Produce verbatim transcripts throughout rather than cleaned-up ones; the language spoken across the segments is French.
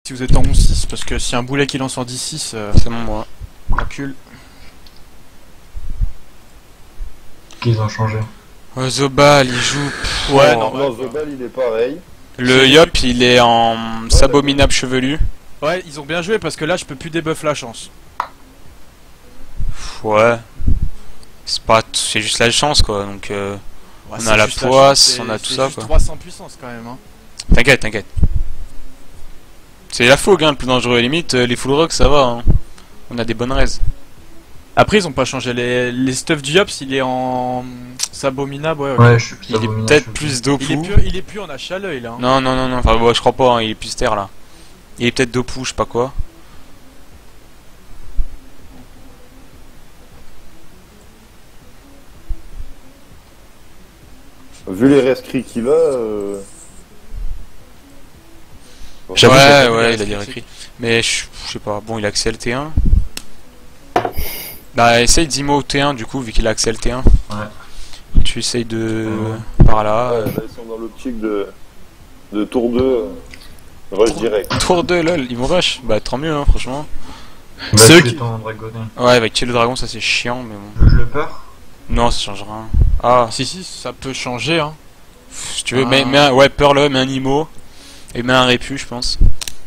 Si vous êtes en onze six, parce que si un boulet qui lance en dix six, euh, C'est bon, moi. recule. Qu'ils ont changé. Ouais, Zobal, il joue. Ouais, Oh. non, Non, Zobal il est pareil. Le Yop, il est en Sabominable chevelu. Ouais, ils ont bien joué parce que là, je peux plus débuff la chance. Ouais. C'est pas, c'est juste la chance quoi. Donc euh, Ouais, On c'est a la juste poisse, chance, on a c'est- tout c'est ça, juste quoi. trois cents puissance quand même. Hein. t'inquiète, t'inquiète. C'est la fougue, hein, le plus dangereux. Limite, euh, les full rock, ça va. Hein. On a des bonnes raises. Après, ils ont pas changé les, les stuff du Yops, il est en Sabominable. Ouais, ok. Ouais, je suis Il est peut-être plus Il est dopou. plus, il est plus en H à l'œil là. Hein. Non, non, non, non. Enfin, ouais, je crois pas. Hein, il est plus terre là. Il est peut-être dopou, je sais pas quoi. Vu les rescrits qu'il a. Euh... J'avoue, j'ai pas Ouais, vu ouais, les il a des rescrits. récits. Mais je je sais pas. Bon, il a accès L T un. Bah, essaye d'Imo T un du coup, vu qu'il a accès L T un. Ouais. Tu essayes de. Par là. Ouais, euh, là, ils sont dans l'optique de... de tour deux. euh, Rush Tour- direct. Tour deux, lol, ils vont rush. Bah, tant mieux, hein, franchement. Bah, Ceux c'est qui- ton dragonnet. Ouais, avec tuer le dragon, ça c'est chiant, mais bon. Je veux le peur. Non, ça change rien. Ah, Si, si, ça peut changer. Hein. si tu veux, Ah. mets, mets un, ouais, Pearl, mets un Imo. Et mets un Répu, je pense.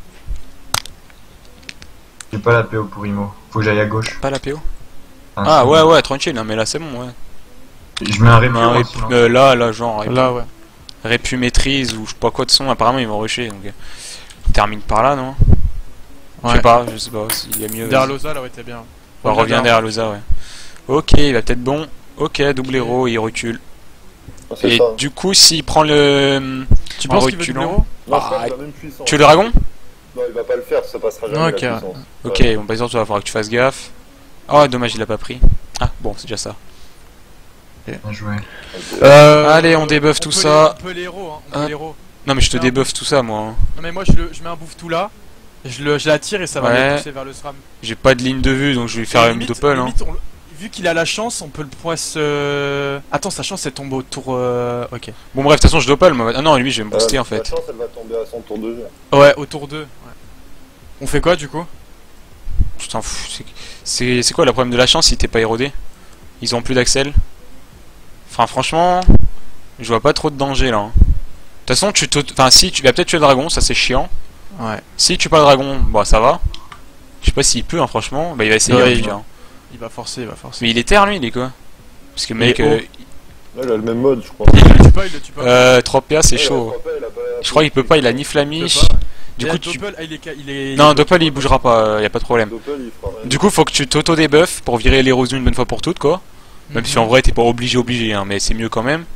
J'ai pas la P O pour Imo. Faut que j'aille à gauche. Pas la P O. Enfin, Ah, c'est- ouais, ouais, tranquille, non, mais là c'est bon, ouais. Je mets un répu. Mais un Répu, euh, là, là, genre, Répu, Là, ouais. Répu maîtrise ou je sais pas quoi de son, apparemment ils vont rusher, donc. euh, on termine par là, non? Je Ouais. sais pas, je sais pas, s'il y a mieux. Derrière vas-y. Loza, là, ouais, t'es bien. On revient derrière Loza, ouais. Ok, il va peut-être bon. Ok, double héros, il recule. Ah, c'est Et ça. du coup, s'il prend le. Tu En penses qu'il veut reculant. du héros? Non, je pense Ah, qu'il a la même puissance. Tu veux le dragon? Non, il va pas le faire, ça passera jamais Ok. la puissance. Ok, Ouais. bon, par exemple, il va falloir que tu fasses gaffe. Oh, dommage, il a pas pris. Ah, bon, c'est déjà ça. Bien joué. Ok. Euh, Allez, on débuff tout peut ça. les- On peut les héros, hein. On peut Hop. les héros. Non, mais je te Non. débuff tout ça, moi. hein. Non, mais moi, je, le, je mets un bouffe tout là. Je, le, je l'attire et ça va Ouais. me pousser vers le SRAM. J'ai pas de ligne de vue, donc je vais faire Et une limite- doppel. Hein. limite, on le- vu qu'il a la chance, on peut le poisse. Euh... Attends, sa chance elle tombe au tour. Euh... Ok. Bon, bref, de toute façon, je doppel. Moi. Ah non, lui, je vais me Euh, booster en La fait. chance, elle va tomber à son tour deux. Ouais, au tour deux. Ouais. On fait quoi du coup? Tu t'en fous. c'est- C'est c'est quoi le problème de la chance si t'es pas érodé? Ils ont plus d'axel. Enfin, franchement, je vois pas trop de danger là. hein. De toute façon, tu te. Enfin, si, tu vas peut-être tuer le dragon, ça c'est chiant. Ouais. Si tu tues pas le dragon, bah ça va. Je sais pas s'il peut, hein, franchement. Bah, il va essayer. Ouais, en tout il cas, va. hein. Il va forcer, il va forcer. Mais il est terre, lui, il est quoi? Parce que, mec, Il est euh, Là, il a le même mode, je crois. Il le tue pas, il le tue pas. euh, trois P A, c'est Ouais, chaud. il a pas- il a pas- Je crois qu'il peut pas, il a ni Il peut flamiche. pas. Du Et coup, à tu. Doppel, ah, il est, ca- il est. Non, il est- Doppel il bougera pas, y a pas de problème. Doppel, il fera rien. Du coup, faut que tu t'auto-débuff pour virer l'érosion une bonne fois pour toutes, quoi. Même si en vrai, t'es pas obligé, obligé, hein, mais c'est mieux quand même.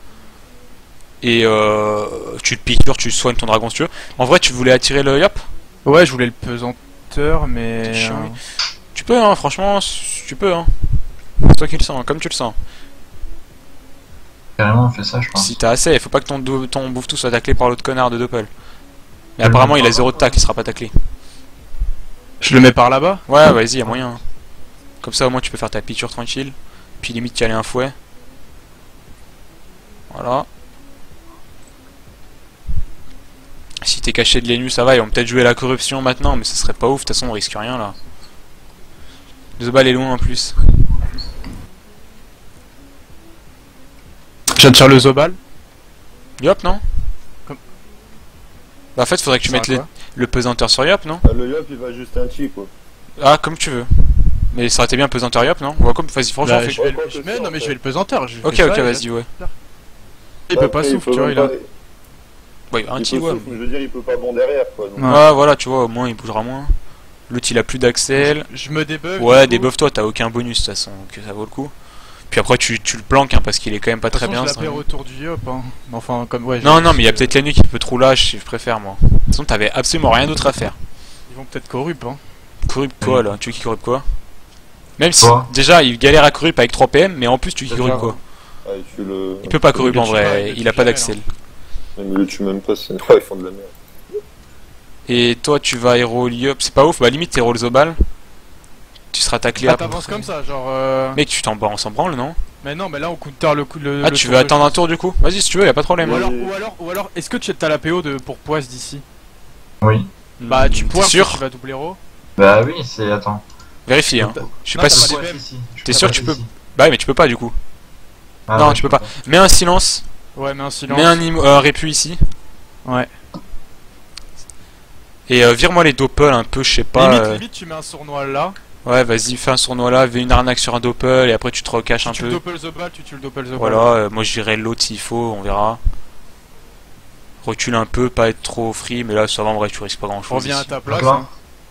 Et euh, tu te piqûres, tu soignes ton dragon si tu veux. En vrai, tu voulais attirer le Yop? Ouais, je voulais le pesanteur, mais. C'est chiant, euh, oui. Tu peux, hein, franchement, tu peux, hein. C'est toi qui le sens, comme tu le sens. Carrément, on fait ça, je pense. Si t'as assez, faut pas que ton, dou- ton bouffe tout soit taclé par l'autre connard de Doppel. Mais Je apparemment, le il mets a zéro de tac, il sera pas taclé. Je le mets par là-bas? Ouais, vas-y, y a moyen. Comme ça, au moins, tu peux faire ta piqûre tranquille. Puis limite, caler un fouet. Voilà. Si t'es caché de l'E N U, ça va. Ils vont peut-être jouer la corruption maintenant, mais ça serait pas ouf. De toute façon, on risque rien là. Zobal est loin en plus. J'attire le Zobal. Yop, non? Comme- Bah, en fait, faudrait que tu Ça mettes va les- quoi le pesanteur sur Yop, non? Ah, le Yop, il va juste un chi, quoi. Ah, comme tu veux. Mais ça aurait été bien pesanteur Yop, non? On va comme. Vas-y, franchement, Bah, fais- je vais, quoi je que mets- ça, non en mais je fait. vais le pesanteur. je Ok, fais ok, ça, et vas-y, là- ouais. Il peut pas Après, souffle, peut tu vois, même il a. pas- Ouais, un il petit, peut ouais. souffle, je veux dire, il peut pas bon derrière, quoi. donc. Ouais. Ouais, voilà, tu vois, au moins il bougera moins. L'autre il a plus d'axel. Je me débuff. Ouais, du coup. débuff-toi, t'as aucun bonus de toute façon, donc ça vaut le coup. Puis après, tu, tu le planques, hein, parce qu'il est quand même pas De toute très façon, bien. je ça. l'appelle retour du Yop. Hein. Enfin, comme ouais. Non, j'ai- non, mais il y a peut-être la nuit qui peut trop lâche, je préfère moi. De toute façon, t'avais absolument rien d'autre à faire. Ils vont peut-être corrup. Hein. Corrup quoi là? Tu veux qu'il corrupe quoi? Même si Quoi déjà il galère à corrup avec trois P M, mais en plus tu veux qu'il corrupe quoi? Ah, il tue le. Il peut pas corrup le en tue pas, vrai, il le il a tue pas jamais, d'axel. Même le tue même pas, c'est. Ouais, ils font de la merde. Et toi tu vas héros Liop, c'est pas ouf, bah limite t'es héros le Zobal. Tu seras taclé Ah, à peu t'avances près. comme ça, genre. Euh... Mec, tu t'en bats, on s'en branle, non? Mais non, mais là on counter le coup. Le, Ah, le tu tour veux de attendre un chance. tour du coup? Vas-y si tu veux, y a pas de problème. Ou Ouais. alors, ou alors, ou alors, est-ce que tu as la P O de pour poisse d'ici? Oui. Bah tu Hmm, pourras, t'es sûr? tu vas double héros. Bah oui, c'est. Attends. Vérifie, hein. T'as- Je suis non, pas t'as sûr. pas Ouais, les si, si. Je T'es peux sûr pas que tu passer peux- ici. Bah mais tu peux pas du coup. Ah non, ouais, tu je peux pas. Mets un silence, Ouais, mais un silence. mets un im- euh, répu ici. Ouais. Et euh, vire-moi les doppels un peu, je sais pas. limite, euh, limite, tu mets un sournois là. Ouais, vas-y, fais un sournois là, fais une arnaque sur un doppel et après tu te recaches un Tu le peu. doppel the ball, tu tues le doppel the ball. Voilà, euh, moi je dirais l'autre s'il faut, on verra. Recule un peu, pas être trop free, mais là ça va en vrai, tu risques pas grand chose. Reviens à ta place. D'accord. hein.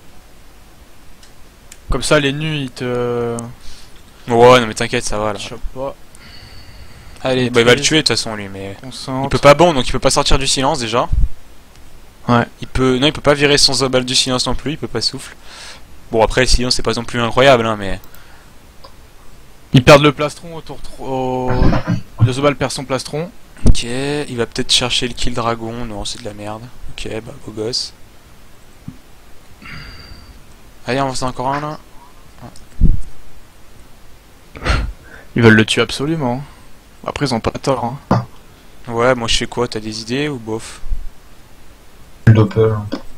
Comme ça, les nus ils te. Ouais, non mais t'inquiète, ça va là. Chope pas. Allez, bah il va le tuer de toute façon lui, mais. Concentre. Il peut pas bon, donc il peut pas sortir du silence déjà. Ouais. Il peut. Non, il peut pas virer son Zobal du silence non plus, il peut pas souffle. Bon, après le silence c'est pas non plus incroyable, hein, mais. Ils perdent le plastron autour. Au... Le Zobal perd son plastron. Ok, il va peut-être chercher le kill dragon, non, c'est de la merde. Ok, bah beau gosse. Allez, on va en faire encore un là. Ils veulent le tuer absolument. Après, ils ont pas tort. Hein. Ouais, moi je fais quoi? T'as des idées ou bof? Le doppel.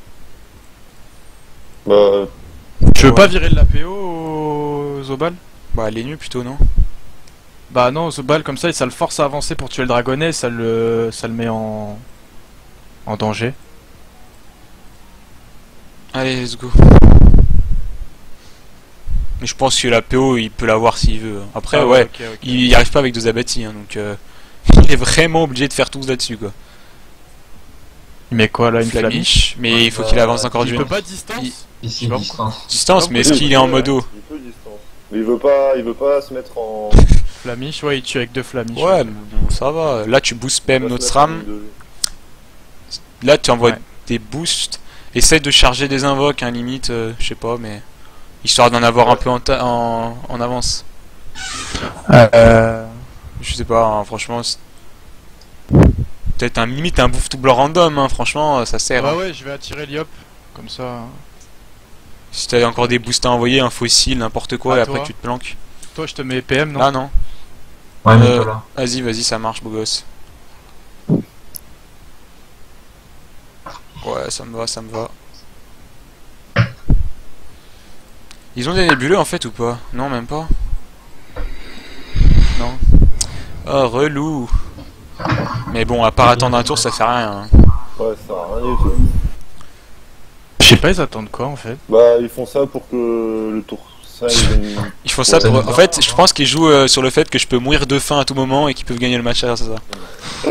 Bah, Tu veux Ouais. pas virer de la P O au Zobal? Bah, les nus plutôt, non? Bah non, Zobal comme ça, ça le force à avancer pour tuer le dragonnet, ça le, ça le met en, en danger. Allez, let's go. Mais je pense que la P O il peut l'avoir s'il veut. Après, Ah ouais, ok, ok. il y arrive pas avec deux abattis, hein, donc euh, il est vraiment obligé de faire tous là-dessus quoi. Il met quoi là, une flamiche? Flamiche, mais Ouais, il faut bah, qu'il avance encore Il d'une peut pas distance? Il- Ici, Je sais pas distance. distance, mais est-ce oui, qu'il est en ouais, modo? Il peut distance. Mais il veut pas, il veut pas se mettre en. Flamiche, ouais, il tue avec deux flamiches. Ouais, mais bon, ça va. Là, tu boostes P M il va notre se mettre en SRAM. ligne de vue. Là, tu envoies Ouais. des boosts. Essaye de charger des invoques, hein, limite, euh, je sais pas, mais. Histoire d'en avoir un peu en, ta- en, en avance. Euh... Je sais pas, hein, franchement. c'est- Peut-être un limite un bouffe tout blanc random, hein, franchement, ça sert. Ouais, hein. ouais, je vais attirer Liop. Comme ça. Si t'as encore des boosts à envoyer, un fossile, n'importe quoi, À et après toi. tu te planques. Toi, je te mets P M, non? Là, non. Ouais, mais Euh, toi là. Vas-y, vas-y, ça marche, beau gosse. Ouais, ça me va, ça me va. Ils ont des nébuleux en fait ou pas? Non, même pas. Non. Oh, relou. Mais bon, à part attendre un tour, ça fait rien. hein. Ouais, ça sert à rien du tout. Je sais pas, ils attendent quoi en fait? Bah, ils font ça pour que le tour cinq gagne. Il faut ça Ouais, pour. ça En fait, je pense qu'ils jouent euh, sur le fait que je peux mourir de faim à tout moment et qu'ils peuvent gagner le match grâce à ça.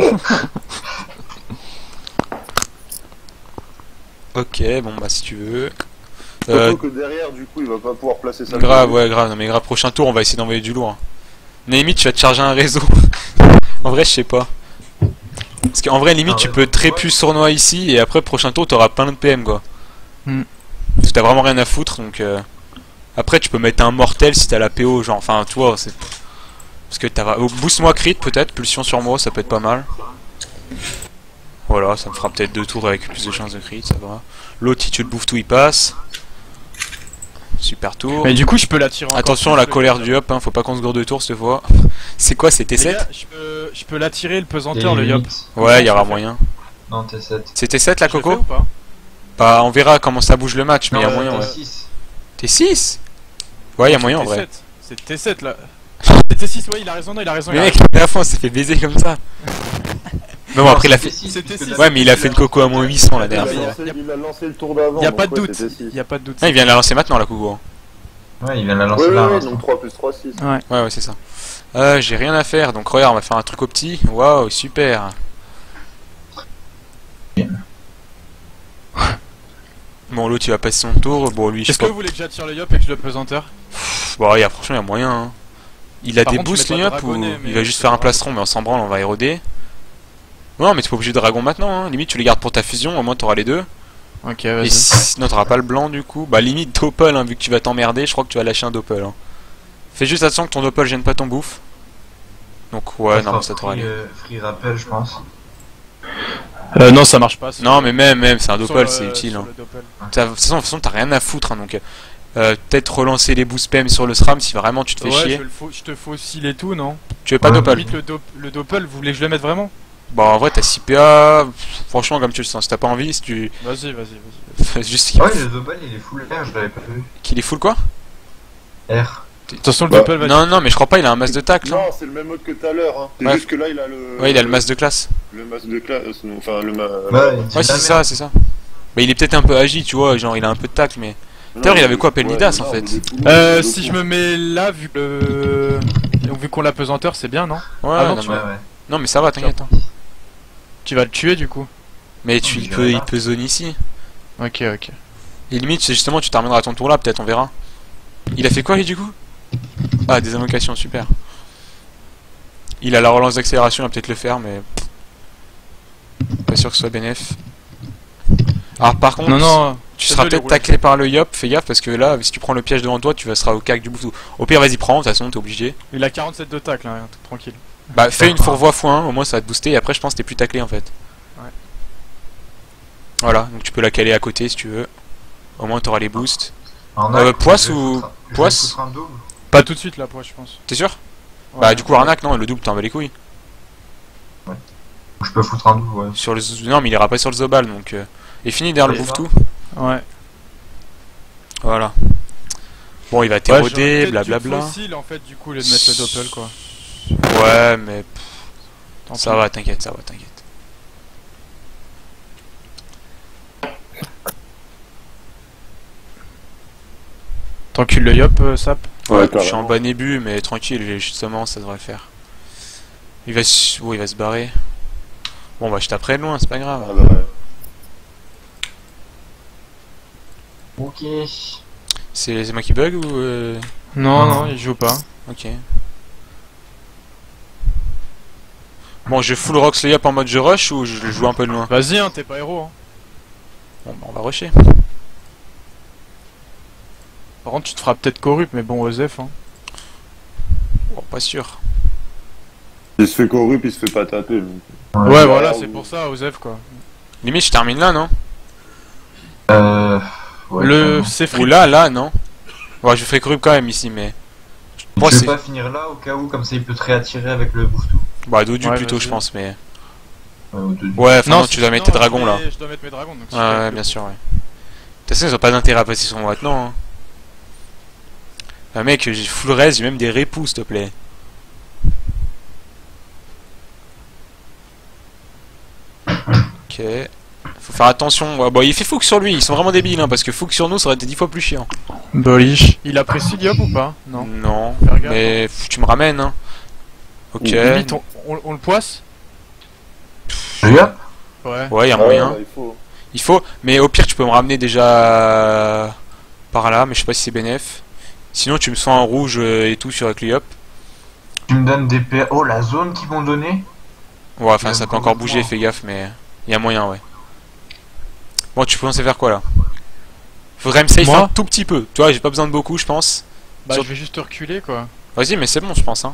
Ok, bon bah si tu veux. Euh, Surtout que derrière, du coup, il va pas pouvoir placer sa grave, tête. ouais, grave. Non mais grave, prochain tour, on va essayer d'envoyer du lourd. Limite, tu vas te charger un réseau. En vrai, je sais pas. Parce qu'en vrai, limite, Un tu réseau peux de très quoi plus sournois ici et après, prochain tour, t'auras plein de P M quoi. Hmm. Parce que t'as vraiment rien à foutre donc. euh, Après, tu peux mettre un mortel si t'as la P O, genre. Enfin, tu vois, c'est. Parce que t'as. Oh, boost-moi crit peut-être, pulsion sur moi, ça peut être pas mal. Voilà, ça me fera peut-être deux tours avec plus de chances de crit, ça va. L'autre, si tu le bouffes tout, il passe. Super tour. Mais du coup, je peux l'attirer encore. Attention, plus, la le- colère du up, hein, faut pas qu'on se gourde de tour cette fois. C'est quoi, c'est T Les sept? gars, je peux, je peux l'attirer, le Et pesanteur, le Yop. limite. Ouais, il y aura je le fais. moyen. Non, T sept. C'est T sept la Je le fais Coco? ou pas? Bah, on verra comment ça bouge le match, mais il y a Non, moyen, T ouais. six. T six? Ouais, il y a Non, moyen en c'est vrai. T sept. C'est T sept là. C'est T six, ouais, il a raison, non, il a raison. Mais il a mec, raison. à la fin, on s'est fait baiser comme ça. Mais bon, après, il a fait. C'était six. Ouais, mais il a fait une Coco à moins huit cents la Il a, dernière fois. lancé, il a lancé le tour d'avant. Y a donc pas de ouais, doute. c'était six. Y a pas de doute. Ah, il vient de la lancer maintenant la Coco. Ouais, il vient de la Oui, lancer oui, là. oui, l'instant. donc trois plus trois, six. Ouais. Ouais, ouais, c'est ça. Euh, j'ai rien à faire, donc regarde, on va faire un truc au petit. Waouh, super. Bon, l'autre il va passer son tour. Bon, lui, je sais Est-ce que pas. vous voulez que j'attire le Yop et que je le pesanteur? Pff, Bon, il y a, franchement, il y a moyen. Hein. Il a Par des contre, tu boosts, mets pas de le Yop, ou dragonnet, mais il va juste c'est faire un pas plastron, mais on s'en branle, on va éroder. Non, mais t'es pas obligé de dragon maintenant. Hein. Limite, tu les gardes pour ta fusion, au moins t'auras les deux. Ok, Et vas-y. sinon, t'auras pas le blanc du coup. Bah, limite, doppel, hein, vu que tu vas t'emmerder, je crois que tu vas lâcher un doppel. Hein. Fais juste attention que ton doppel gêne pas ton bouffe. Donc, ouais, Ça non, fera mais ça devrait free, aller. euh, Free rappel, je pense. Euh, non, ça marche pas. sur- Non, mais même, même, c'est un sur doppel, le- c'est utile. sur Hein. le doppel. T'as- De toute façon, de toute façon, t'as rien à foutre, hein, donc euh, peut-être relancer les boosts P M sur le SRAM si vraiment tu te fais Ouais, chier. je, le fau- je te fossile et tout, non? Tu veux pas Ouais. doppel? Limite, le, dop- le doppel, vous voulez que je le mette vraiment? Bon, en vrai, t'as six P A. Franchement, comme tu le sens, si t'as pas envie, si tu. Vas-y, vas-y, vas-y. Juste Ah ouais, le Zobal il est full R, je l'avais pas vu. qu'il est full quoi? R. Attention, le Bah, Doppel va Non, non, mais je crois pas, il a un masque de tacle. Hein. Non, c'est le même mode que tout à l'heure. Hein. C'est Ouais. juste que là, il a le. Ouais, il a le masque de classe. Le masque de classe. Enfin, le. Ma... Ouais, Ouais, c'est ça, c'est ça. Mais il est peut-être un peu agi, tu vois, genre il a un peu de tacle, mais. Non, D'ailleurs, il mais- avait quoi, Pelnidas, ouais, en non, fait mais des poules, Euh, des si je poules. me mets là, vu que. Donc, vu qu'on l'a pesanteur, c'est bien, non? Ouais, Ah non, non, tu mais... Ouais, ouais. non, mais ça va, t'inquiète. Hein. Tu vas le tuer du coup. Mais tu, mais il, je peut, verrai il pas. peut zone ici. Ok, ok. Et limite, c'est justement, tu termineras à ton tour là, peut-être, on verra. Il a fait quoi, lui, du coup? Ah, des invocations, super. Il a la relance d'accélération, il va peut-être le faire, mais. Pas sûr que ce soit bénéf. Alors, par contre, Non, non. tu c'est seras de les peut-être rouler. taclé par le Yop, fais gaffe, parce que là, si tu prends le piège devant toi, tu vas seras au cac du boutou. Au pire, vas-y, prends, de toute façon, t'es obligé. Il a quarante-sept de tacle, hein, tranquille. Bah, fais une fourvoie fois un, au moins ça va te booster, et après, je pense que t'es plus taclé en fait. Ouais. Voilà, donc tu peux la caler à côté si tu veux. Au moins, t'auras les boosts. En Euh, arc, poisse je vais ou- foutre un- je vais poisse foutre un double. Pas tout de suite là, pour je pense. T'es sûr? Ouais. Bah, du coup, arnaque, non, le double, t'en vas les couilles. Je peux foutre un double, ouais. Sur le... Non, mais il ira pas sur le Zobal, donc. Euh... Et fini derrière le Et bouffe-tout. Ouais. Voilà. Bon, il va Ouais, j'aurais t'éroder, peut-être dû blablabla. fossile en fait, du coup, au lieu de mettre le doppel quoi. Ouais, mais. pff, Tant ça pis. va, t'inquiète, ça va, t'inquiète. T'encules le yop, euh, Sap. Ouais, Ouais, je suis en carrément. bas début, mais tranquille, justement, ça devrait le faire. Il va se... Oh, il va se barrer. Bon, bah, je taperai de loin, c'est pas grave. Ah bah ouais. Ok. C'est c'est moi qui bug ou... Euh... Non, Non. non, il joue pas. Ok. Bon, je full Rox le Yop en mode je rush ou je le joue un peu de loin? Vas-y, hein, t'es pas héros. Hein. Bon, bah, on va rusher. Par contre, tu te feras peut-être corrupt, mais bon, Osef. Hein. Bon, pas sûr. Il se fait corrupt, il se fait pas taper. donc. Ouais, Ouais, voilà, ou- c'est pour ça, Osef quoi. Limite, je termine là, non? Euh. Ouais, le. carrément. C'est Ou free. là, là, non? Bon, je ferai corrupt quand même ici, mais... Moi, Je c'est... vais pas finir là au cas où, comme ça il peut te réattirer avec le boost tout. Bah, Dodu Ouais, plutôt, vas-y. je pense, mais... Ouais, au deux. Ouais, enfin, non, si- tu dois mettre tes non, dragons, je là. vais- Je dois mettre mes dragons, donc si Ouais, je fais ouais, avec bien le- sûr, ouais. De toute façon, ils ont pas d'intérêt à passer sur moi maintenant, hein. Ah, mec, j'ai full res, j'ai même des répous, s'il te plaît. Ok. Faut faire attention. Ouais, bon, il fait Fouk sur lui, ils sont vraiment débiles, hein, parce que Fouk sur nous, ça aurait été dix fois plus chiant. Bolish. Il apprécie le yop ou pas? Non. Non, Fais gaffe, mais pff, tu me ramènes, hein. Ok. Limite, on, on, on le poisse? Le yop. Ouais. Ouais, y a Ah ouais, moyen. bah, il faut. Il faut, mais au pire, tu peux me ramener déjà par là, mais je sais pas si c'est bénéf. Sinon, tu me soins en rouge euh, et tout sur avec le Yop. Tu me donnes des P A. Oh, la zone qu'ils vont donner. Ouais, enfin, Il ça aime peut encore complètement. bouger, fais gaffe, mais y a moyen, ouais. Bon, tu peux penser faire quoi là? Faudrait me save Moi un tout petit peu. Tu vois, j'ai pas besoin de beaucoup, je pense. Bah, Sur- je vais juste te reculer quoi. Vas-y, mais c'est bon, je pense, hein.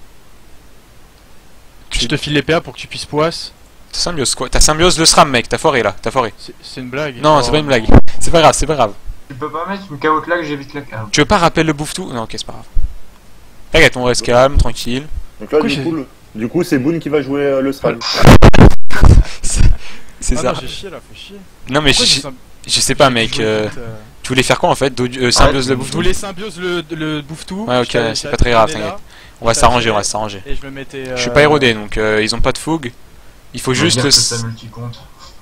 Je te file les P A pour que tu puisses poisse. T'as symbiose quoi? T'as symbiose le SRAM, mec, t'as foiré là, t'as foiré. C'est c'est une blague. Non, Oh. c'est pas une blague. C'est pas grave, c'est pas grave. Tu peux pas mettre une carotte là que j'évite la carte. Tu veux pas rappeler le bouffe tout? Non, ok, c'est pas grave. T'inquiète, on reste calme, tranquille. Donc là, Pourquoi du j'ai- coup, le- du coup, c'est Boone qui va jouer euh, le Sral. C'est Ah ça. non, j'ai chié là, faut chier. Non, mais Pourquoi je, j'ai symb- je sais pas, j'ai mec. joué euh, vite, euh, Tu voulais faire quoi en fait? Dodu- euh, Symbiose le je bouffe Je tout? voulais symbiose le, le bouffe tout. Ouais, ok, je t'avais- c'est j'avais pas très grave, donné là, t'inquiète. On va t'as s'arranger, on va tiré. s'arranger. Et je me mettais. Je suis euh, pas érodé, donc euh, ils ont pas de fougue. Il faut juste. Dire que s- ça multi-compte.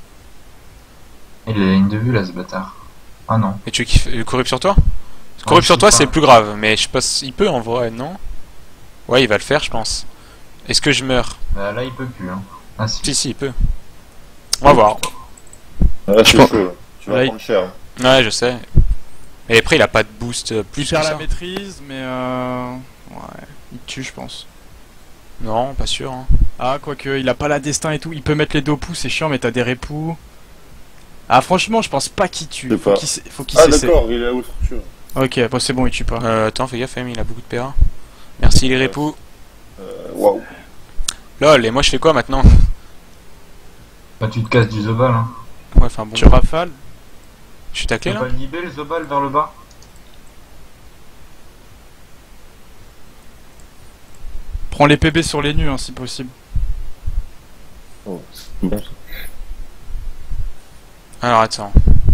Il a une de vue là, ce bâtard. Ah non. Et tu veux qu'il f- euh, corrupt sur toi? Corrupt je sur sais toi, pas. c'est le plus grave, mais je sais pas si- il peut en vrai, non? Ouais, il va le faire, je pense. Est-ce que je meurs? Bah là il peut plus hein. Ah si. Si, si, il peut. On va voir. Ah, c'est pense- chaud. Tu vas Ouais. prendre cher. Ouais, je sais. Et après, il a pas de boost euh, plus Il que perd la ça. maîtrise, mais euh. Ouais, il tue, je pense. Non, pas sûr. Hein. Ah, quoique, il a pas la destin et tout. Il peut mettre les deux pouces, c'est chiant, mais t'as des répous. Ah, franchement, je pense pas qu'il tue. Je sais Faut pas. qu'il s- faut qu'il Ah, s'essaie. d'accord, il est à haute structure. Ok, bon, c'est bon, il tue pas. Euh, attends, fais gaffe, Amy, il a beaucoup de P A. Merci les répous. Euh, Waouh. Lol, et moi je fais quoi maintenant? Bah tu te casses du Zobal hein. Ouais, enfin bon. Tu rafales. Je suis Tu taclé peux là? pas le libérer le Zobal vers le bas. Prends les P B sur les nus, hein, si possible. Oh, c'est bon ça. Alors attends.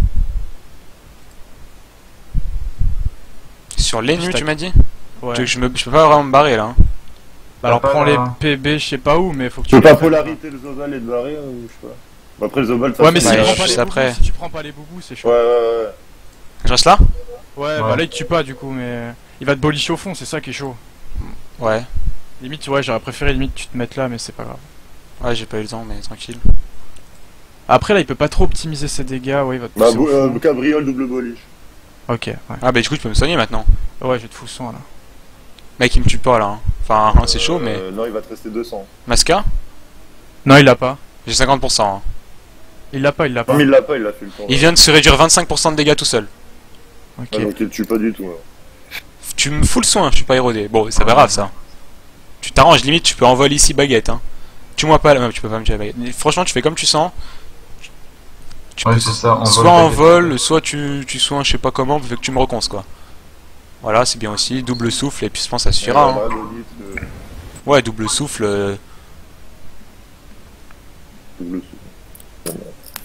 Sur les nus, tu m'as dit? Ouais. Tu veux que je, me... je peux pas vraiment me barrer là. Hein. Bah alors T'as pas prends les la- P B, je sais pas où, mais faut que Tu tu. peux pas les- polarité le Zobal et le barrer ou je sais pas. Bah, après le Zobal, Ouais, mais si Ouais, tu je prends suis pas les juste boubous, après. si tu prends pas les boubous, c'est chaud. Ouais, ouais, ouais. Je reste là? Ouais, Ouais. bah là il te tue pas du coup, mais il va te bolicher au fond, c'est ça qui est chaud. Ouais. Limite, ouais, j'aurais préféré limite tu te mettes là, mais c'est pas grave. Ouais, j'ai pas eu le temps, mais tranquille. Après là, il peut pas trop optimiser ses dégâts, ouais, il va te Bah, pousser au bo- euh, fond. cabriole, double boliche. Ok, ouais. Ah bah du coup, je peux me soigner maintenant. Ouais, je vais te fous le sang là. Mec, il me tue pas là. Hein. Enfin, hein, c'est chaud, mais. Euh, non, il va te rester deux cents. Masca? Non, il l'a pas. J'ai cinquante pour cent. Hein. Il l'a pas, il l'a pas. Non, mais il l'a pas, il l'a fait le temps. Il vient de se réduire vingt-cinq pour cent de dégâts tout seul. Ok. Ah, donc il te tue pas du tout. hein. Tu me fous le soin, je suis pas érodé. Bon, c'est pas grave ça. Tu t'arranges, limite, tu peux envoler ici baguette. Hein. Tue-moi pas, non, tu peux pas me tuer la baguette. Mais franchement, tu fais comme tu sens. Tu Ouais, peux c'est ça, en soit vol, en baguette. vol, soit tu, tu soins, je sais pas comment, vu que tu me reconces quoi. Voilà, c'est bien aussi. Double souffle, et puis je pense que ça suffira. Euh, Hein. bah, Lolith, euh, Ouais, double souffle. euh, double souffle.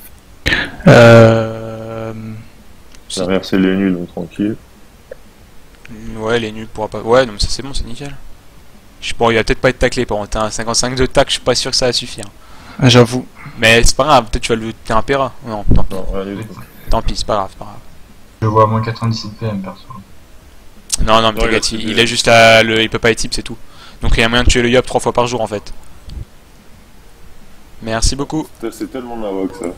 Euh... si- Derrière, c'est les nuls, donc tranquille. Ouais, les nuls pourra pas. Ouais, non, mais ça c'est bon, c'est nickel. Je bon, il va peut-être pas être taclé par contre. T'as un cinquante-cinq de tac, je suis pas sûr que ça va suffire. J'avoue. Mais c'est pas grave, peut-être tu vas le. T'es un Péra. Non, tant pis, Non, rien du tout. tant pis, c'est pas grave, c'est pas grave. Je vois à moins quatre-vingt-dix-sept P M perso. Non, non, mais Ouais, t'inquiète, il a il, fait il des- a juste la, le. Il peut pas être type, c'est tout. Donc il y a moyen de tuer le Yop trois fois par jour en fait. Merci beaucoup. Putain, c'est tellement nawak ça.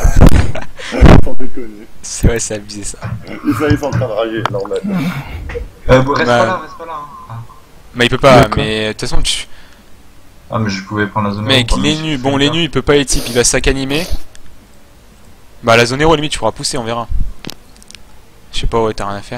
Sans déconner. C'est ouais, c'est abusé ça. Et ça, ils sont en train de rager, normal. Euh, bon, reste Bah. pas là, reste pas là. Hein. Mais il peut pas, D'accord. mais de toute façon, tu. Ah, mais je pouvais prendre la zone. Mec, euro pour les me nus, suffire. bon, les nus, il peut pas être type, il va sac animer. Bah, la zone héros, limite, tu pourras pousser, on verra. Je sais pas, ouais, t'as rien à faire.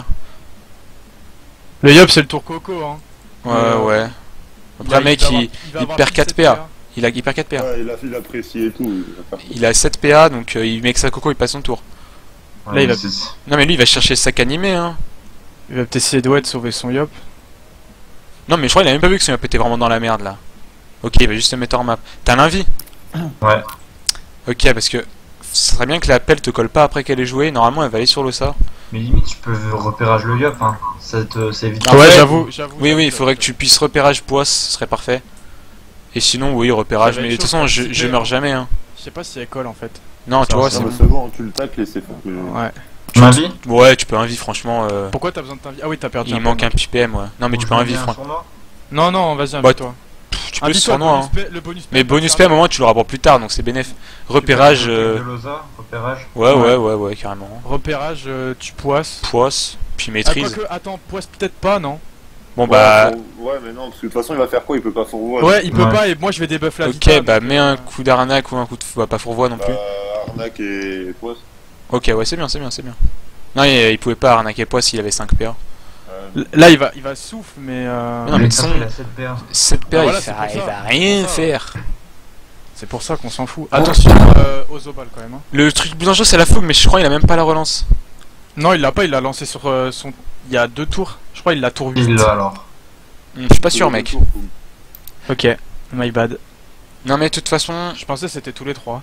Le Yop, c'est le tour coco, hein. Ouais, Euh, ouais. Il Après, a- mec, va il, avoir- va il avoir perd plus quatre sept P A. Il a, il perd quatre P A. Ouais, il a, il apprécie et tout. Il va faire Il a sept P A, donc euh, il met que sa coco, il passe son tour. Ouais, Là, il mais va- c'est- Non, mais lui, il va chercher le sac animé, hein. Il va peut-être essayer de, ouais, de sauver son Yop. Non, mais je crois qu'il a même pas vu que son Yop était vraiment dans la merde, là. Ok, il va juste se mettre en map. T'as l'invie? Ouais. Ok, parce que ce serait bien que la pelle te colle pas après qu'elle ait joué. Normalement, elle va aller sur l'ossa. Mais limite, tu peux repérage le Yop, hein. Ça, te... ça évite. Ah ouais, ouais. j'avoue, j'avoue. Oui, j'avoue, oui, il faudrait que tu puisses repérage poisse, ce serait parfait. Et sinon, oui, repérage, Ça va mais de être toute chaud façon, de je, participer, je meurs hein. jamais, hein. Je sais pas si elle colle en fait. Non, tu Ça, vois, ça c'est Non, bon. mais c'est bon, tu le tacles et c'est fait. Ouais. Tu m'invites? Ouais, tu peux invie, franchement. euh, Pourquoi t'as besoin de t'inviter? Ah oui, t'as perdu. Il un manque peu, un P P M, ouais. Non, mais tu peux invie, franchement. Non, non, vas-y, Bah, invite-toi. Tu peux sur moi, hein. Le bonus P, Mais bonus P, à un moment, tu l'auras pour plus tard, donc c'est bénéf. Repérage. euh, Repérage. Ouais, Ouais. ouais, ouais, ouais, carrément. Repérage, euh, tu poisses. Poisse, puis Ah, maîtrise. quoique, attends, poisse peut-être pas, non? Bon, bah. Ouais, ouais, mais non, parce que de toute façon, il va faire quoi? Il peut pas fourvoyer. Ouais, il peut Ouais. pas, et moi je vais débuff la Ok, vita, bah, donc, mets euh, un coup d'arnaque ou un coup de. Bah, pas fourvoie non plus. Euh, arnaque et poisse. Ok, ouais, c'est bien, c'est bien, c'est bien. Non, il, il pouvait pas arnaquer poisse s'il avait cinq P A. Euh, Là, il va, il va souffle, mais. Euh... Mais non, mais ça son- fait la sept P A. sept P A, Ah, voilà, il, c'est fait- pour il ça, va c'est rien pour ça. faire. C'est pour ça qu'on s'en fout. Attention euh, aux obales quand même. Hein. Le truc plus dangereux, c'est la fougue, mais je crois qu'il a même pas la relance. Non, il l'a pas, il l'a lancé sur euh, son. Il y a deux tours. Je crois qu'il l'a tour huit. Il l'a alors. Hmm, Je suis pas sûr, mec. Ok, my bad. Non, mais de toute façon, Je pensais que c'était tous les trois.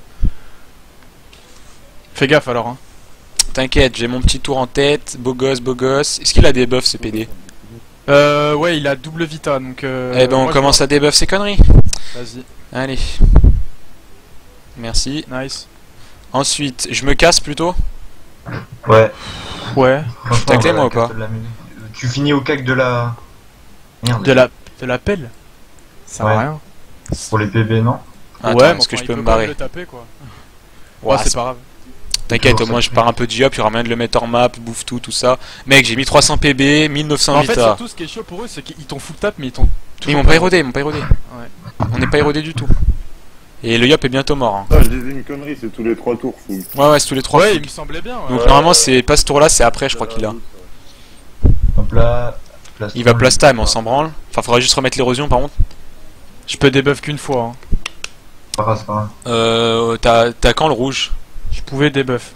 Fais gaffe alors. Hein. t'inquiète, j'ai mon petit tour en tête. Beau gosse, beau gosse. Est-ce qu'il a des buffs, ce P D? Euh, ouais, il a double vita donc. Euh, Eh ben, on moi, je commence à débuff ces conneries. vois- Vas-y, Allez. Merci. nice. Ensuite, je me casse plutôt. Ouais. Ouais. Franchement, taclé, ouais, moi, ou pas casse de la mine. Tu finis au cac de la. Merde. De la, de la pelle. Ça Ouais. va rien. Pour les P B, non? Attends, ouais, mais est-ce que enfin, je il peux peut me quand même barrer? le taper quoi. Ouah, Ouais, c'est c'est- pas grave. T'inquiète, au Toujours moins ça je te pars fait. un peu de Diop, il y aura moyen de le mettre en map, bouffe tout, tout ça. Mec, j'ai mis trois cents P B, mille neuf cents En fait, Vita. surtout, ce qui est chaud pour eux, c'est qu'ils t'ont full tap, mais ils t'ont. Ils toujours m'ont pas érodé, ils m'ont pas érodé. Ouais. On n'est pas érodé du tout. Et le Yop est bientôt mort. Hein. Ah, je disais une connerie, c'est tous les trois tours, fou. Ouais, ouais, c'est tous les trois. Ouais, fous. il me semblait bien. Ouais. Donc Ouais, normalement, ouais. c'est pas ce tour là, c'est après, je crois qu'il a. Hop là. Place Il va tout, plasta, mais on s'en branle. Enfin, faudra juste remettre l'érosion par contre. Je peux débuff qu'une fois. Hein. C'est pas grave, c'est pas grave. Euh. T'as t'as quand le rouge? Je pouvais débuff.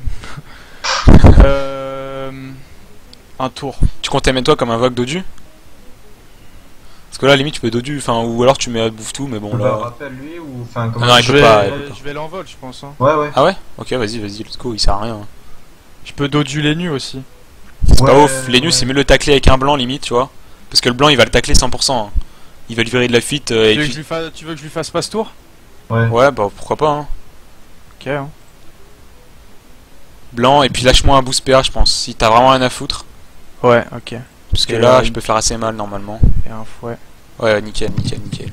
euh... Un tour. Tu comptais mettre toi comme un vogue dodu? Parce que là, limite, tu peux dodu, enfin, ou alors tu mets à bouffe tout, mais bon, Bah, là. rappelle lui ou. Enfin, Ah non, il Je peut vais, pas, il peut pas. je vais l'envol, je pense. Hein. Ouais, ouais. Ah ouais? Ok, vas-y, vas-y, let's go, il sert à rien. Je peux dodu les nus aussi. C'est Ouais, pas ouf, les nus, ouais. c'est mieux de le tacler avec un blanc, limite, tu vois. Parce que le blanc, il va le tacler cent pour cent. Hein. Il va lui virer de la fuite, euh, et Tu veux, que puis. je lui fasse, tu veux que je lui fasse passe-tour? Ouais. Ouais, bah pourquoi pas, hein. Ok. Hein. Blanc, et puis lâche-moi un boost P A, je pense, si t'as vraiment rien à foutre. Ouais, ok. Parce que Et là, euh, je peux faire assez mal, normalement. Et un fouet. Ouais, nickel, nickel, nickel.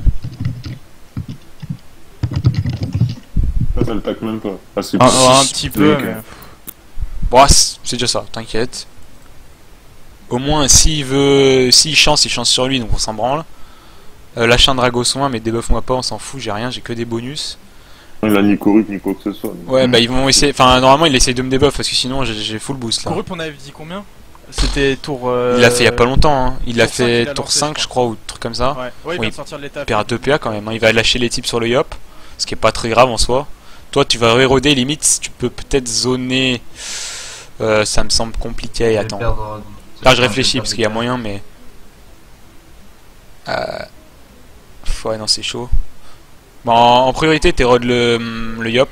Ça, ça le tacle même pas. Ah, c'est Un, cool. un petit peu, Ok. mais. Bon, ah, c'est c'est déjà ça, t'inquiète. Au moins, s'il veut. S'il chance, il chance sur lui, donc on s'en branle. Euh, lâche un drago soin, mais débuff-moi pas, on s'en fout, j'ai rien, j'ai que des bonus. Il a ni Corrupt ni quoi que ce soit. donc. Ouais, bah ils vont essayer. Enfin, normalement, il essaye de me debuff parce que sinon, j'ai j'ai full boost là. Corrupt, on avait dit combien? C'était tour. Euh... Il l'a fait il y a pas longtemps, hein. Il l'a tour cinq, fait il a tour lancé, cinq, je je crois, ou truc comme ça. Ouais, ouais, il Oui, vient de sortir de l'étape. Il perd deux P A quand même, hein. Il va lâcher les types sur le yop, ce qui est pas très grave en soi. Toi, tu vas éroder, limite, tu peux peut-être zoner. Euh, ça me semble compliqué. Je vais Attends. perdre- Là, je réfléchis parce qu'il y a moyen, mais. Euh... pff, Ouais, non, c'est chaud. Bon, en, en priorité, t'érodes le, le yop.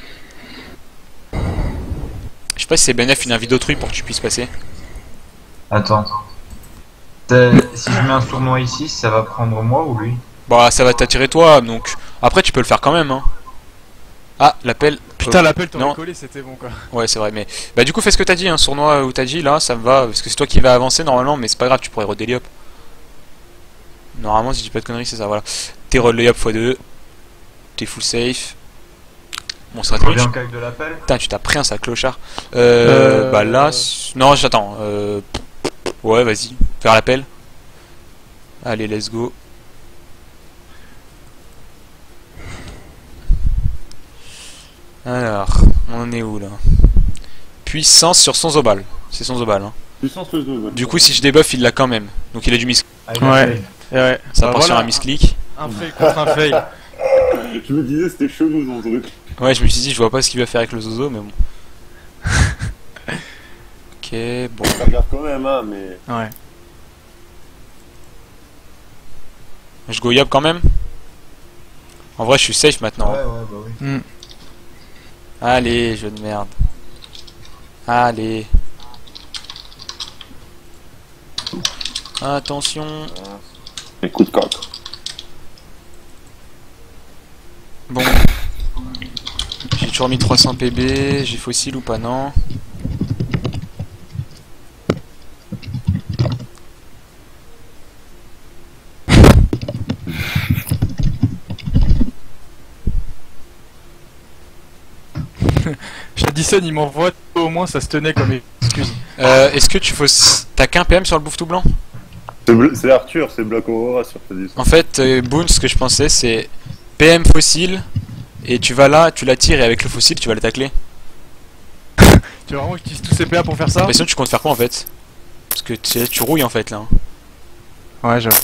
Je sais pas si c'est bénéf une invite d'autrui pour que tu puisses passer. Attends. T'as- Si je mets un sournois ici, ça va prendre moi ou lui? Bah, ça va t'attirer toi, donc. Après, tu peux le faire quand même, hein. Ah, l'appel. Putain, Euh, l'appel t'aurait non. collé, c'était bon quoi. Ouais, c'est vrai, mais. Bah, du coup, fais ce que t'as dit, hein. Sournois ou t'as dit, là, ça me va. Parce que c'est toi qui vas avancer normalement, mais c'est pas grave, tu pourrais éroder le yop. Normalement, si je dis pas de conneries, c'est ça, voilà. T'érodes le yop fois deux. T'es full safe. Bon, ça va Je te reviens qu'avec de l'appel. Putain, tu t'as pris un sac clochard. Euh, Euh, Bah là. c- Non, j'attends. Euh... Ouais, vas-y. Faire l'appel. Allez, let's go. Alors, on en est où là? Puissance sur son Zobal. C'est son Zobal. Hein. Puissance plus deux. Du coup, si je débuff, il l'a quand même. Donc il a du miss. Ah, il a Ouais. fail. Et ouais. Ça Bah part sur voilà, un misclick. Un fail contre un fail. Je me disais, c'était chelou son truc. Ouais, je me suis dit, je vois pas ce qu'il va faire avec le Zozo, mais bon. Ok, bon. Ça regarde quand même, hein, mais. Ouais. Je go yop quand même. En vrai, je suis safe maintenant. Ouais, ouais, bah oui. Hmm. Allez, jeu de merde. Allez. Attention. Écoute, quatre. Bon. J'ai toujours mis trois cents P B. J'ai fossile ou pas, non? Shadison, il m'envoie au moins, ça se tenait comme excuse. Euh, Est-ce que tu fosses... T'as qu'un P M sur le bouffe tout blanc? C'est Bl- c'est Arthur, c'est Black Aurora sur T dix. En fait, euh, Boone, ce que je pensais, c'est P M fossile. Et tu vas là, tu la tires et avec le fossile, tu vas le tacler. Tu veux vraiment que j'utilise tous ces P A pour faire ça? Mais sinon, tu comptes faire quoi en fait? Parce que tu, tu rouilles en fait là. Ouais, j'avoue.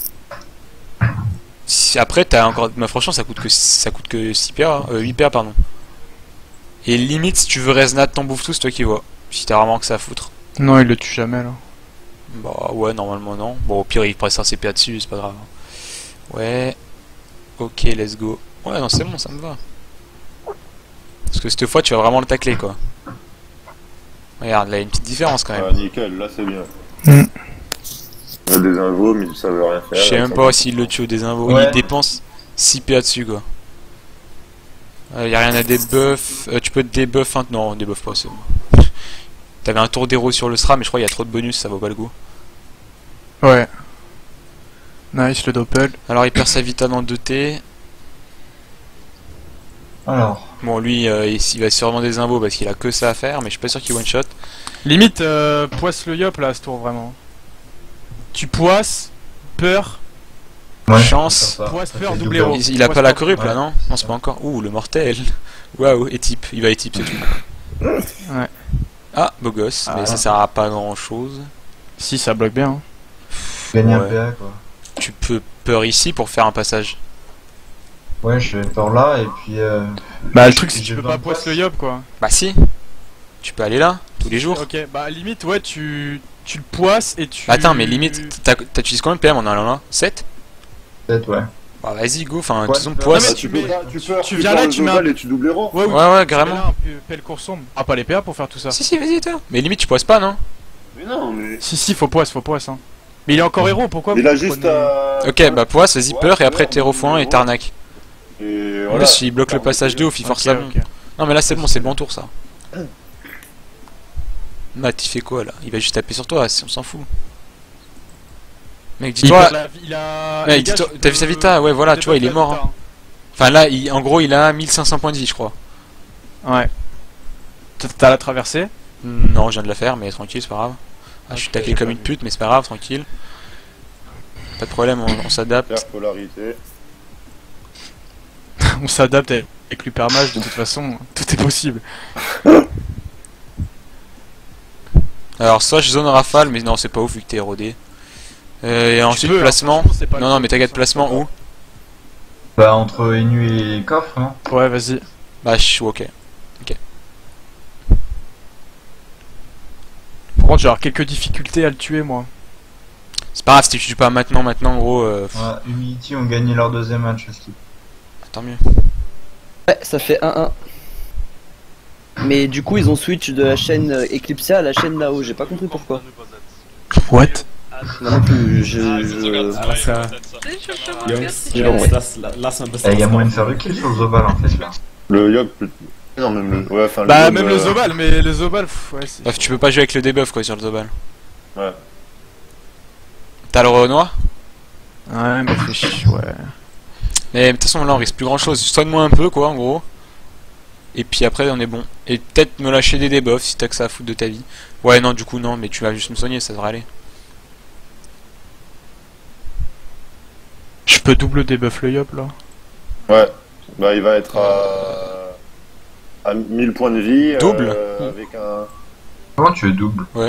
Si, après, t'as encore. Mais franchement, ça coûte que ça coûte que six P A, euh, huit P A, pardon. Et limite, si tu veux Resnat ton bouffe tout, c'est toi qui vois. Si t'as vraiment que ça à foutre. Non, il le tue jamais là. Bah ouais, normalement non. Bon, au pire, il presse un C P A dessus, c'est pas grave. Ouais. Ok, let's go. Ouais, non, c'est bon, ça me va. Parce que cette fois, tu vas vraiment le tacler quoi. Regarde, là, il y a une petite différence quand même. Ah, nickel, là c'est bien. Hmm. Il y a des invos, mais ça veut rien faire. Je sais là, même ça pas va. s'il le tue au désinvo. Ouais. Il dépense six P A dessus quoi. Euh, y a rien à debuff. Euh, tu peux te debuff. Hein. Non, debuff pas, c'est bon. T'avais un tour d'héros sur le Sra, mais je crois qu'il y a trop de bonus, ça vaut pas le coup. Ouais. Nice, le doppel. Alors il perd sa vita dans deux T. Alors. Bon, lui, euh, il, il va sûrement des invos parce qu'il a que ça à faire, mais je suis pas sûr qu'il one shot. Limite, euh, poisse le yop là, ce tour vraiment. Tu poisses, peur, Ouais, Chance. ça, ça, Poisse ça peur, fait doublé double. haut. Il, il a Ouais, pas la c'est pas- corrupe là, ouais. non? Non, c'est pas encore. Ouh, le mortel. Waouh, et type. Il va et type, c'est tout. Ouais. Ah, beau gosse, mais Ah. ça sert à pas grand chose. Si, ça bloque bien. Hein. Gagner un Ouais. P A quoi. Tu peux peur ici pour faire un passage. Ouais, je vais par là et puis. Euh... Bah, le truc, c'est que J'ai tu peux vingt pas poisse places. le yop quoi. Bah si. Tu peux aller là, tous les jours. Ok, bah, limite, ouais, tu, tu le poisses et tu. Attends, mais limite, t'as- t'utilises combien de P M en allant là? sept? Peut-être, ouais. Bah vas-y, go, enfin, de Ouais, toute façon, tu peux- poids, Non, mais c'est- Ah, tu, tu peux, mets- pas- tu peux tu viens là, récupérer tu le mets un- Zobal et tu doubles les rangs. Ouais, Ouais, ouais, carrément. Là, un peu pelle course sombre. Ah, pas les P A pour faire tout ça. Si, si, vas-y, toi. Mais limite, tu poisses pas, non? Mais non, mais. Si, si, faut poisse, faut poisse. Hein. Mais il est encore héros, pourquoi Il vous a juste prenez- à. Ok, bah poisse, vas-y, Ouais, peur, et après peur, terre au foin et ouais. t'arnaques. Et En voilà. plus, il bloque le passage de ouf, il Ok, force la bombe. ok. Non, mais là, c'est bon, c'est le bon tour, ça. Matt, il fait quoi, là? Il va juste taper sur toi, on s'en fout. Mec, Il dis-toi... perd la vie- il a. Ouais, les gars, dis-toi- je t'as vu peux- sa vita? Ouais, voilà, tu vois, il est débloque mort, la hein. Enfin, là, il- en gros, il a mille cinq cents points de vie, je crois. vita, hein. Ouais. T'as- T'as la traversée? Non, je viens de la faire, mais tranquille, c'est pas grave. Ah, je suis Ok, taclé j'ai comme pas une vu. pute, mais c'est pas grave, tranquille. Pas de problème, on, on s'adapte. Faire polarité. On s'adapte avec avec l'hypermage, de toute façon, tout est possible. Alors, soit je zone rafale, mais non, c'est pas ouf vu que t'es érodé. Euh, et ensuite, peux, hein, placement. franchement, c'est pas Non, le- non, mais t'inquiète, placement où? Bah, entre Enu et coffre, non? Ouais, vas-y. Bah, je suis ok. Par contre, j'ai avoir quelques difficultés à le tuer, moi. C'est pas grave, si tu tues pas maintenant, maintenant, gros. Euh... pff, Ouais, Humility ont gagné leur deuxième match aussi. tant mieux. Ouais, ça fait un un. Mais du coup, ils ont switch de la chaîne euh, Eclipsia à la chaîne là-haut. J'ai pas compris pourquoi. What? Moi non plus, je. je... Ah, ça. Jungs, Ja, Jungs, ouais. lass, lass ein Il bisschen. y a moyen de faire le kill sur le Zobal en fait là. Le Yog plus. Non, même le. Ouais, enfin. Bah, Yog, même euh, le Zobal, mais le Zobal, pff, ouais, c'est. Bref, tu peux pas jouer avec le debuff quoi sur le Zobal. Ouais. T'as le Renoir? Ouais, mais fait chier, ouais. Mais de toute façon, là on risque plus grand chose. Soigne-moi un peu quoi, en gros. Et puis après, on est bon. Et peut-être me lâcher des debuffs si t'as que ça à foutre de ta vie. Ouais, non, du coup, non, mais tu vas juste me soigner, ça devrait aller. Je peux double debuff le Yop là. Ouais. Bah, il va être à. à mille points de vie. Double euh, Avec un. Comment tu veux double? Ouais.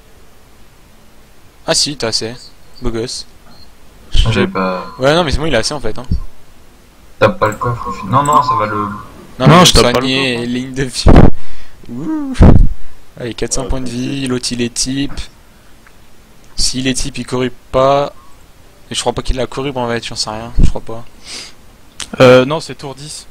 Ah si, t'as assez. Beau gosse. J'ai pas. Ouais, non, mais c'est bon, il a assez en fait. Hein. Tape pas le coffre au final. Non, non, ça va le. Non, Non, mais je je tape pas le soigner, coup, hein. ligne de vie. Ouh. Allez, quatre cents Ouais, points de tranquille. vie, l'autre il est type. S'il est type, il corrige pas. Et je crois pas qu'il a corrige en fait, j'en sais rien, je crois pas. Euh, non, c'est tour dix.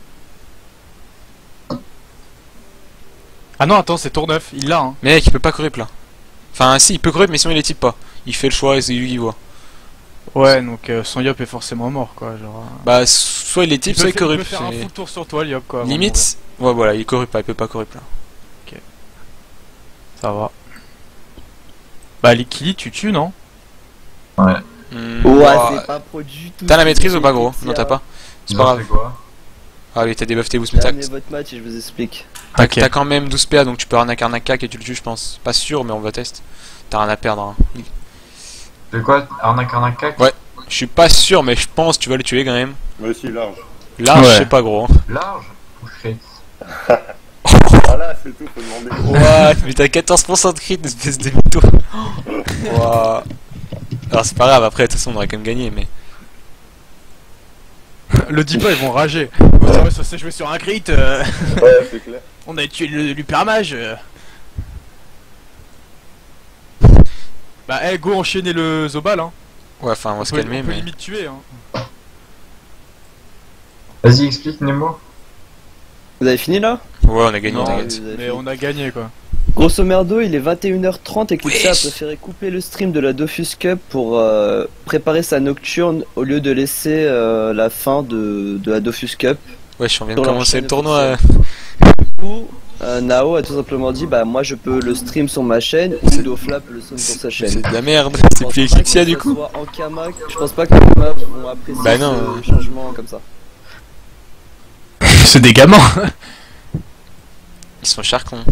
Ah non, attends, c'est tour neuf, il l'a, hein. Mec, il peut pas corrige là. Enfin, si, il peut corrige, mais sinon il est type pas. Il fait le choix et c'est lui qui voit. Ouais, donc euh, son Yop est forcément mort, quoi. Genre, euh. Bah, soit il est type, il soit peut, il faire- il corrige. peut faire un c'est- full tour sur toi, le Yop, quoi. avant de Limite, ouais, voilà, il corrige pas, il peut pas corrige là. mourir. Ça va. Bah, les kills, tu tues, non? Ouais. Hmm, Ouais, bah, c'est pas pro du tout. T'as la maîtrise ou pas, gros? Non, t'as pas. C'est pas Ils ont grave. fait quoi? Ah oui, t'as débuff tes boosts, mais t'as Terminez votre match et je vous explique. t'as- Ok. t'as quand même douze P A, donc tu peux arnaquer un A K et tu le tues, je pense. Pas sûr, mais on va tester. T'as rien à perdre. Hein. C'est quoi? Arnaque, arnaque, cac? Ouais. Je suis pas sûr, mais je pense que tu vas le tuer quand même. Mais aussi large. Là, Ouais. je sais pas, gros. Large? Touché. Voilà, c'est tout, faut demander. Ouah, mais t'as quatorze pour cent de crit, espèce de mytho. Ouah. Alors c'est pas grave, après de toute façon on aurait quand même gagné, mais. Le dis pas, ils vont rager. Ils vont dire, ouais, ça s'est joué sur un crit, euh, Ouais, c'est clair. on a tué le- l'hypermage. euh. Bah, eh, go enchaîner le Zobal, hein. Ouais, enfin on va On se peut, calmer, on peut mais. limite tuer, hein. Vas-y, explique Nemo. Vous avez fini là? Ouais, on a gagné, Non, t'inquiète. vous avez mais fini. on a gagné, quoi. Grosso merdo, il est vingt et une heures trente et Eclipsia a Wesh. préféré couper le stream de la Dofus Cup pour euh, préparer sa nocturne au lieu de laisser euh, la fin de, de la Dofus Cup. Wesh, on vient de Sur leur commencer chaîne le tournoi. euh. Du coup, euh, Nao a tout simplement dit bah moi je peux le stream sur ma chaîne ou Dofla peut le stream sur sa chaîne. C'est de la merde, Je c'est pense plus pas Eclipsia que du ça coup. soit en Kama, je pense pas que les Kama vont apprécier Bah non. ce changement comme ça. C'est des gamins. Ils sont charcons.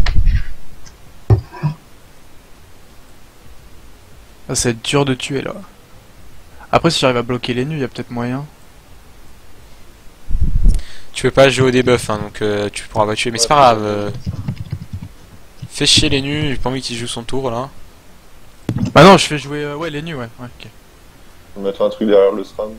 Ah, ça va être dur de tuer, là. Après, si j'arrive à bloquer les nus, y a peut-être moyen. Tu peux pas jouer au debuff, hein, donc euh, tu pourras pas tuer, mais c'est pas grave. euh. Fais chier les nus, j'ai pas envie qu'il joue son tour là. Bah non, je fais jouer... euh, ouais, les nus, ouais. Ouais, ok. On va mettre un truc derrière le SRAM.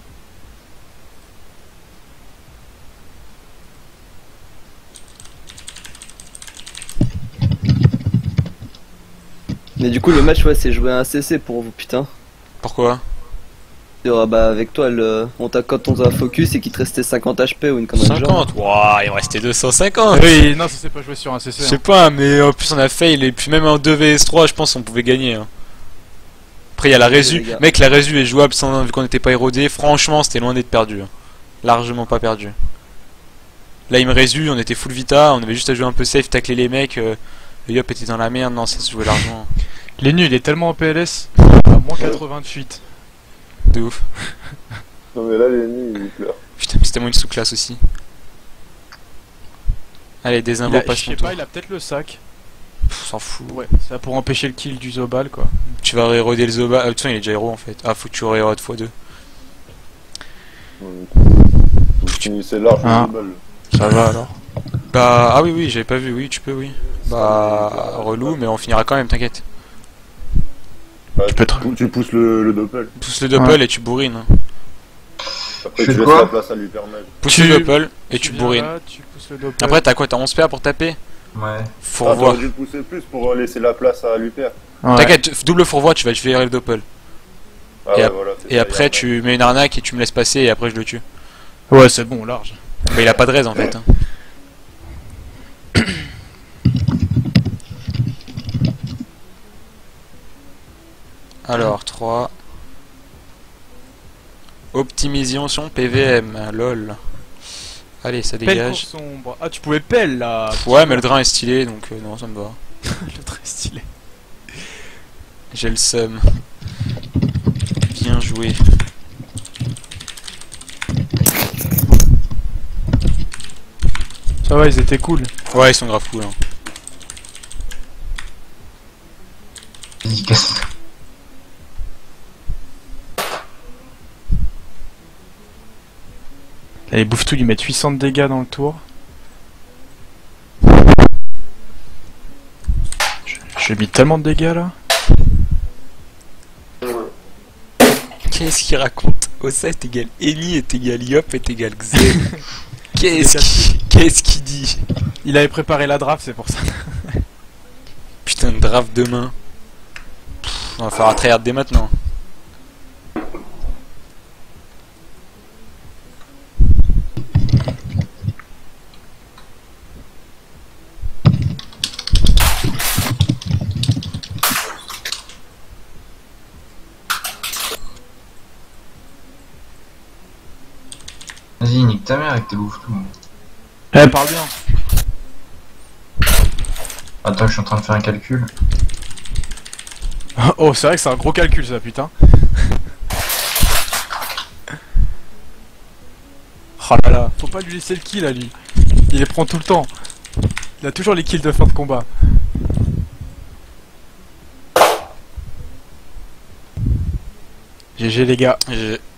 Mais du coup le match ouais c'est jouer un C C pour vous putain. Pourquoi? Ah bah avec toi, le... on t'a quand on t'a focus et qu'il te restait cinquante H P ou une connerie du genre. cinquante. Wouah, il me restait deux cent cinquante. Oui, non, ça s'est pas joué sur un C C. Je sais hein. pas, mais en plus on a fail et puis même en deux V S trois, je pense on pouvait gagner. Hein. Après il y a la Oui, résu. les gars. Mec, la résu est jouable sans vu qu'on n'était pas érodé. Franchement, c'était loin d'être perdu. Hein. Largement pas perdu. Là, il me résu, on était full vita, on avait juste à jouer un peu safe, tacler les mecs. Euh, le Yop était dans la merde, non, ça se jouait largement. Il est nul, il est tellement en P L S. À moins quatre-vingt-huit. De ouf. Non mais là l'ennemi il pleure. Putain, mais c'était moi une sous-classe aussi. Allez, des Il invos, a, passe je ton sais tour. pas, il a peut-être le sac. Pff, on s'en fout. Ouais, ça pour empêcher le kill du Zobal quoi. Tu vas réroder le Zoba. Ah, de toute façon, il est déjà héros en fait. Ah, faut que tu rérodes fois deux. Vous finissez large Ah. le bal. Ça va alors. Bah, ah oui, oui, j'avais pas vu, oui, tu peux, oui. Bah, relou, mais on finira quand même, t'inquiète. Bah, Tu tu, peux être- pou- tu pousses le, le doppel. Pousse le doppel et tu bourrines. hein. Après Tu tu fais laisses quoi la place à lui permettre. Pousse Tu- le doppel et tu, viens bourrines. là, tu pousses le doppel. Après, t'as quoi? T'as onze P A pour taper? Ouais. Faut Ah, revoir. t'aurais dû le pousser plus pour laisser la place à Luper. Ouais. T'inquiète, double fourvoie, tu vas gérer le doppel. Ah Et ouais, ap- voilà, c'est Et ça, après, il y a un tu mets une arnaque et tu me laisses passer et après je le tue. Ouais, c'est bon, large. Bah, il a pas de raise en fait. hein. Alors, trois. Optimisation P V M, lol. Allez, ça Pelle pour dégage. sombre. Ah, tu pouvais pelle là. Ouais, mais le drain est stylé donc euh, non, ça me va. Le très stylé. J'ai le seum. Bien joué. Ça va, ils étaient cool. Ouais, ils sont grave cool. Hein. Vas-y, casse. Là, les bouffetous, ils mettent huit cents de dégâts dans le tour. Je- J'ai mis tellement de dégâts là. Qu'est-ce qu'il raconte? Osa est égal Eni est égal Yop est égal Xe. Qu'est-ce qu'il qu'est-ce qu'il dit? Il avait préparé la draft, c'est pour ça. Putain de draft demain. Pff, on va faire un tryhard dès maintenant. Vas-y, nique ta mère avec tes bouffes tout. Eh, parle bien. Attends, je suis en train de faire un calcul. Oh, c'est vrai que c'est un gros calcul ça, putain. Oh là là, faut pas lui laisser le kill à lui. Il les prend tout le temps. Il a toujours les kills de fin de combat. G G les gars. J'ai-